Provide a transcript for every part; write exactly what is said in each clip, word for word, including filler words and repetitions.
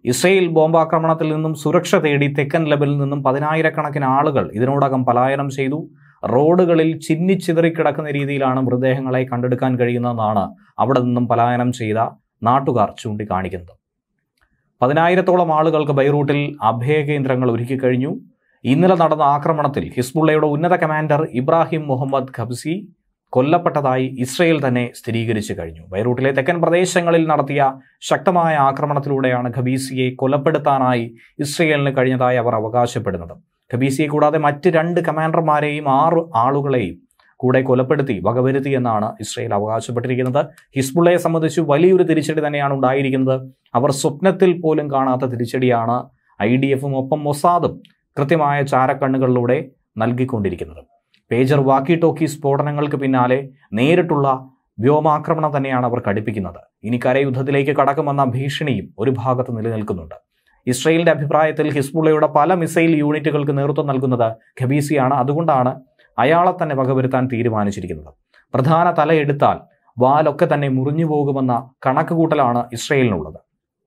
Israel ബോംബാക്രമണത്തിൽ നിന്നും സുരക്ഷ തേടി തെക്കൻ ലെബനിൽ നിന്നും പതിനായിരക്കണക്കിന് ആളുകൾ ഇതിനോടകം പലായനം ചെയ്തു. റോഡുകളിൽ ചിന്നിച്ചിതറിക്കിടക്കുന്ന രീതിയിലാണ് മൃതദേഹങ്ങളെ കണ്ടെടുക്കാൻ കഴിയുന്നതെന്നാണ് അവിടെ നിന്നും പലായനം ചെയ്ത നാട്ടുകാർ ചൂണ്ടിക്കാണിക്കുന്നത്. പതിനായിരത്തോളം ആളുകൾക്ക് ബൈറൂട്ടിൽ അഭയകേന്ദ്രങ്ങൾ ഒരുക്കി കഴിഞ്ഞു. ഇന്നലെ നടന്ന ആക്രമണത്തിൽ ഹിസ്ബുള്ളയുടെ ഉന്നത കമാൻഡർ ഇബ്രാഹിം മുഹമ്മദ് ഖബ്സി കൊല്ലപ്പെട്ടതായി ഇസ്രയേൽ തന്നെ സ്ഥിരീകരിച്ചു കഴിഞ്ഞു. ബൈറൂട്ടിലെ തെക്കൻ പ്രദേശങ്ങളിൽ നടത്തിയ ശക്തമായ ആക്രമണത്തിലൂടെയാണ് ഖബീസിയെ കൊലപ്പെടുത്താനായി ഇസ്രയേലിന് കഴിഞ്ഞതായി അവർ അവകാശപ്പെടുന്നത്. ഖബീസിയെ കൂടാതെ മറ്റ് രണ്ട് കമാൻഡർമാരെയും ആറ് ആളുകളെയും കൂടെ കൊലപ്പെടുത്തി വകവരുത്തി എന്നാണ് ഇസ്രയേൽ അവകാശപ്പെട്ടിരിക്കുന്നത്. ഹിസ്ബുള്ളയെ സംബന്ധിച്ച് വലിയൊരു തിരിച്ചടി തന്നെയാണ് ഉണ്ടായിരിക്കുന്നത്. അവർ സ്വപ്നത്തിൽ പോലും കാണാത്ത തിരിച്ചടിയാണ് ഐ ഡി എഫും ഒപ്പം മൊസാദും കൃത്യമായ ചാരക്കണ്ണുകളിലൂടെ നൽകിക്കൊണ്ടിരിക്കുന്നത്. പേജർ വാക്കി ടോക്കി സ്ഫോടനങ്ങൾക്ക് പിന്നാലെ നേരിട്ടുള്ള വ്യോമാക്രമണം തന്നെയാണ് അവർ കടുപ്പിക്കുന്നത്. ഇനി കരയുദ്ധത്തിലേക്ക് കടക്കുമെന്ന ഭീഷണിയും ഒരു ഭാഗത്ത് നിലനിൽക്കുന്നുണ്ട്. ഇസ്രയേലിന്റെ അഭിപ്രായത്തിൽ ഹിസ്ബുള്ളയുടെ പല മിസൈൽ യൂണിറ്റുകൾക്ക് നേതൃത്വം നൽകുന്നത് ഖബീസിയാണ്. അതുകൊണ്ടാണ് അയാളെ തന്നെ വകവരുത്താൻ തീരുമാനിച്ചിരിക്കുന്നത്. പ്രധാന തലയെടുത്താൽ വാലൊക്കെ തന്നെ മുറിഞ്ഞു പോകുമെന്ന കണക്കുകൂട്ടലാണ് ഇസ്രയേലിനുള്ളത്.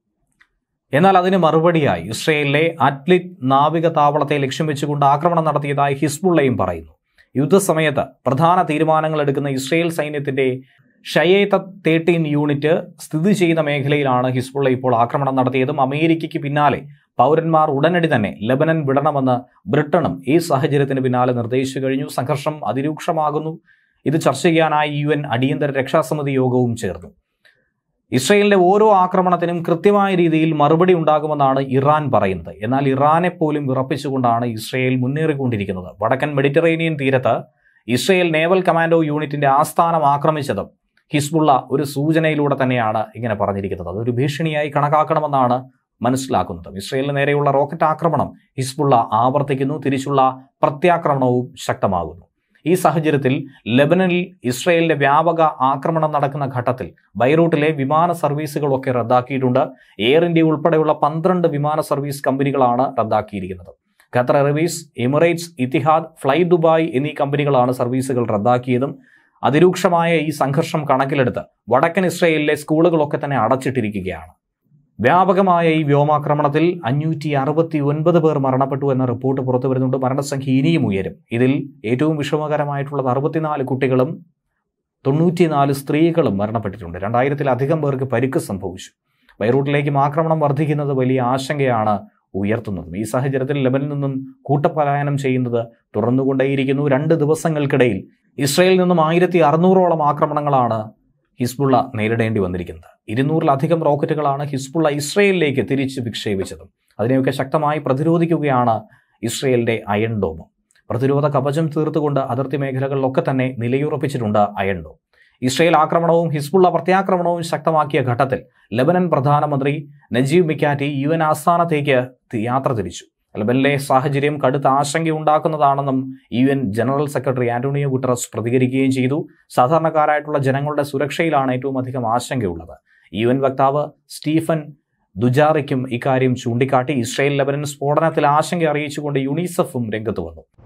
എന്നാൽ അതിന് മറുപടിയായി ഇസ്രയേലിലെ അറ്റ്ലിറ്റ് നാവിക താവളത്തെ ലക്ഷ്യം വെച്ചുകൊണ്ട് ആക്രമണം നടത്തിയതായി ഹിസ്ബുള്ളയും പറയുന്നു. യുദ്ധസമയത്ത് പ്രധാന തീരുമാനങ്ങൾ എടുക്കുന്ന ഇസ്രയേൽ സൈന്യത്തിന്റെ ഷയേത്ത തേർട്ടീൻ യൂണിറ്റ് സ്ഥിതി ചെയ്യുന്ന മേഖലയിലാണ് ഹിസ്ബുള്ള ഇപ്പോൾ ആക്രമണം നടത്തിയതും. അമേരിക്കയ്ക്ക് പിന്നാലെ പൗരന്മാർ ഉടനടി തന്നെ ലെബനൻ വിടണമെന്ന് ബ്രിട്ടനും ഈ സാഹചര്യത്തിന് പിന്നാലെ നിർദ്ദേശിച്ചു കഴിഞ്ഞു. സംഘർഷം അതിരൂക്ഷമാകുന്നു. ഇത് ചർച്ച ചെയ്യാനായി യു എൻ അടിയന്തര രക്ഷാസമിതി യോഗവും ചേർന്നു. ഇസ്രയേലിന്റെ ഓരോ ആക്രമണത്തിനും കൃത്യമായ രീതിയിൽ മറുപടി ഉണ്ടാകുമെന്നാണ് ഇറാൻ പറയുന്നത്. എന്നാൽ ഇറാനെ പോലും വിറപ്പിച്ചുകൊണ്ടാണ് ഇസ്രയേൽ മുന്നേറിക്കൊണ്ടിരിക്കുന്നത്. വടക്കൻ മെഡിറ്ററേനിയൻ തീരത്ത് ഇസ്രയേൽ നേവൽ കമാൻഡോ യൂണിറ്റിന്റെ ആസ്ഥാനം ആക്രമിച്ചതും ഹിസ്ബുള്ള ഒരു സൂചനയിലൂടെ തന്നെയാണ് ഇങ്ങനെ പറഞ്ഞിരിക്കുന്നത്. അതൊരു ഭീഷണിയായി കണക്കാക്കണമെന്നാണ് മനസ്സിലാക്കുന്നത്. ഇസ്രയേലിന് നേരെയുള്ള റോക്കറ്റ് ആക്രമണം ഹിസ്ബുള്ള ആവർത്തിക്കുന്നു. തിരിച്ചുള്ള പ്രത്യാക്രമണവും ശക്തമാകുന്നു. ഈ സാഹചര്യത്തിൽ ലെബനനിൽ ഇസ്രയേലിന്റെ വ്യാപക ആക്രമണം നടക്കുന്ന ഘട്ടത്തിൽ ബൈറൂട്ടിലെ വിമാന സർവീസുകളൊക്കെ റദ്ദാക്കിയിട്ടുണ്ട്. എയർ ഇന്ത്യ ഉൾപ്പെടെയുള്ള പന്ത്രണ്ട് വിമാന സർവീസ് കമ്പനികളാണ് റദ്ദാക്കിയിരിക്കുന്നത്. Qatar Airways, Emirates, Etihad, fly Dubai എന്നീ കമ്പനികളാണ് സർവീസുകൾ റദ്ദാക്കിയതും. അതിരൂക്ഷമായ ഈ സംഘർഷം കണക്കിലെടുത്ത് വടക്കൻ ഇസ്രയേലിലെ സ്കൂളുകളൊക്കെ തന്നെ അടച്ചിട്ടിരിക്കുകയാണ്. വ്യാപകമായ ഈ വ്യോമാക്രമണത്തിൽ അഞ്ഞൂറ്റി അറുപത്തി ഒൻപത് പേർ മരണപ്പെട്ടു എന്ന റിപ്പോർട്ട് പുറത്തു വരുന്നുണ്ട്. മരണസംഖ്യ ഇനിയും ഉയരും. ഇതിൽ ഏറ്റവും വിഷമകരമായിട്ടുള്ളത് അറുപത്തിനാല് കുട്ടികളും തൊണ്ണൂറ്റിനാല് സ്ത്രീകളും മരണപ്പെട്ടിട്ടുണ്ട്. രണ്ടായിരത്തിലധികം പേർക്ക് പരിക്ക് സംഭവിച്ചു. ബൈറൂട്ടിലേക്കും ആക്രമണം വർദ്ധിക്കുന്നത് വലിയ ആശങ്കയാണ് ഉയർത്തുന്നത്. ഈ സാഹചര്യത്തിൽ ലെബനിൽ നിന്നും കൂട്ടപലായനം ചെയ്യുന്നത് തുടർന്നുകൊണ്ടേയിരിക്കുന്നു. രണ്ട് ദിവസങ്ങൾക്കിടയിൽ ഇസ്രയേലിൽ നിന്നും ആയിരത്തി അറുന്നൂറോളം ആക്രമണങ്ങളാണ് ഹിസ്ബുള്ള നേരിടേണ്ടി വന്നിരിക്കുന്നത്. ഇരുന്നൂറിലധികം റോക്കറ്റുകളാണ് ഹിസ്ബുള്ള ഇസ്രയേലിലേക്ക് തിരിച്ച് വിക്ഷേപിച്ചത്. അതിനെയൊക്കെ ശക്തമായി പ്രതിരോധിക്കുകയാണ് ഇസ്രയേലിന്റെ അയൺ ഡോം. പ്രതിരോധ കവചം തീർത്തുകൊണ്ട് അതിർത്തി മേഖലകളിലൊക്കെ തന്നെ നിലയുറപ്പിച്ചിട്ടുണ്ട് അയൺ ഡോം. ഇസ്രയേൽ ആക്രമണവും ഹിസ്ബുള്ള പ്രത്യാക്രമണവും ശക്തമാക്കിയ ഘട്ടത്തിൽ ലെബനൻ പ്രധാനമന്ത്രി നജീബ് മിക്കാറ്റി യു എൻ ആസ്ഥാനത്തേക്ക് യാത്ര തിരിച്ചു. ലെബനിലെ സാഹചര്യം കടുത്ത ആശങ്കയുണ്ടാക്കുന്നതാണെന്നും U N general secretary Antonio Guterres പ്രതികരിക്കുകയും ചെയ്തു. സാധാരണക്കാരായിട്ടുള്ള ജനങ്ങളുടെ സുരക്ഷയിലാണ് ഏറ്റവും അധികം ആശങ്കയുള്ളത്. യു എൻ വക്താവ് സ്റ്റീഫൻ ദുജാറിക്കും ഇക്കാര്യം ചൂണ്ടിക്കാട്ടി. ഇസ്രയേൽ ലെബനൻ സ്ഫോടനത്തിൽ ആശങ്ക അറിയിച്ചുകൊണ്ട് യുണിസെഫും രംഗത്ത് വന്നു.